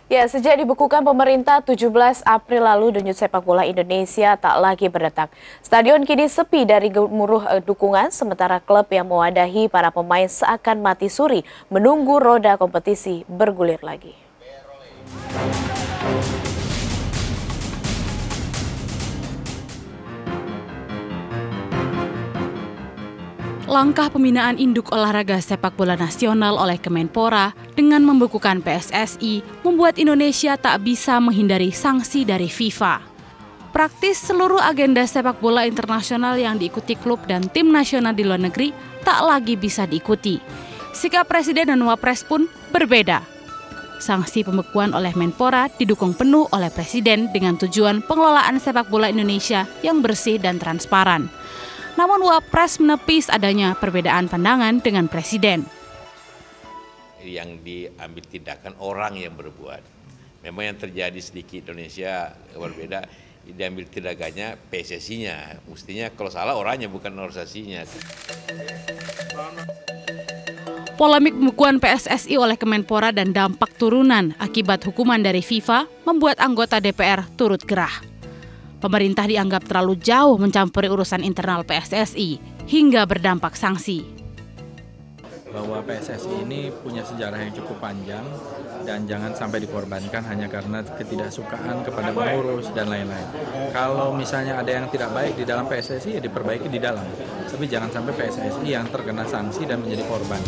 Ya, sejak dibekukan pemerintah 17 April lalu, denyut sepak bola Indonesia tak lagi berdetak. Stadion kini sepi dari gemuruh dukungan, sementara klub yang mewadahi para pemain seakan mati suri menunggu roda kompetisi bergulir lagi. Langkah pembinaan induk olahraga sepak bola nasional oleh Kemenpora dengan membekukan PSSI membuat Indonesia tak bisa menghindari sanksi dari FIFA. Praktis seluruh agenda sepak bola internasional yang diikuti klub dan tim nasional di luar negeri tak lagi bisa diikuti. Sikap Presiden dan Wapres pun berbeda. Sanksi pembekuan oleh Menpora didukung penuh oleh Presiden dengan tujuan pengelolaan sepak bola Indonesia yang bersih dan transparan. Namun Wapres menepis adanya perbedaan pandangan dengan Presiden. Yang diambil tindakan orang yang berbuat. Memang yang terjadi sedikit Indonesia berbeda, diambil tindakannya PSSI-nya. Mestinya kalau salah orangnya bukan organisasinya. Polemik pembekuan PSSI oleh Kemenpora dan dampak turunan akibat hukuman dari FIFA membuat anggota DPR turut gerah. Pemerintah dianggap terlalu jauh mencampuri urusan internal PSSI hingga berdampak sanksi. Bahwa PSSI ini punya sejarah yang cukup panjang dan jangan sampai dikorbankan hanya karena ketidaksukaan kepada pengurus dan lain-lain. Kalau misalnya ada yang tidak baik di dalam PSSI ya diperbaiki di dalam. Tapi jangan sampai PSSI yang terkena sanksi dan menjadi korban.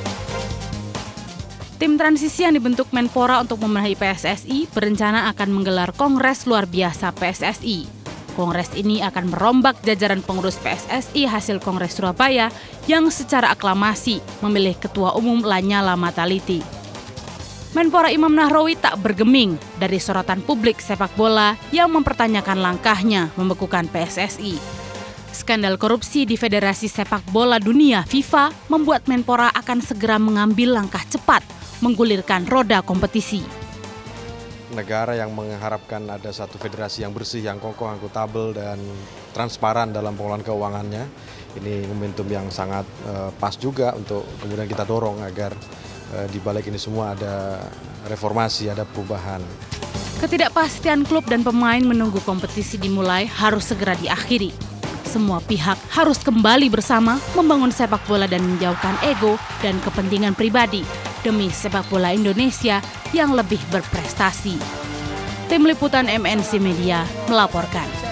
Tim transisi yang dibentuk Menpora untuk membenahi PSSI berencana akan menggelar Kongres Luar Biasa PSSI. Kongres ini akan merombak jajaran pengurus PSSI hasil Kongres Surabaya yang secara aklamasi memilih Ketua Umum Lanyala Mataliti. Menpora Imam Nahrawi tak bergeming dari sorotan publik sepak bola yang mempertanyakan langkahnya membekukan PSSI. Skandal korupsi di Federasi Sepak Bola Dunia FIFA membuat Menpora akan segera mengambil langkah cepat menggulirkan roda kompetisi. Negara yang mengharapkan ada satu federasi yang bersih, yang kokoh, akuntabel, dan transparan dalam pengelolaan keuangannya. Ini momentum yang sangat pas juga untuk kemudian kita dorong agar di balik ini semua ada reformasi, ada perubahan. Ketidakpastian klub dan pemain menunggu kompetisi dimulai harus segera diakhiri. Semua pihak harus kembali bersama membangun sepak bola dan menjauhkan ego dan kepentingan pribadi demi sepak bola Indonesia yang lebih berprestasi. Tim Liputan MNC Media melaporkan.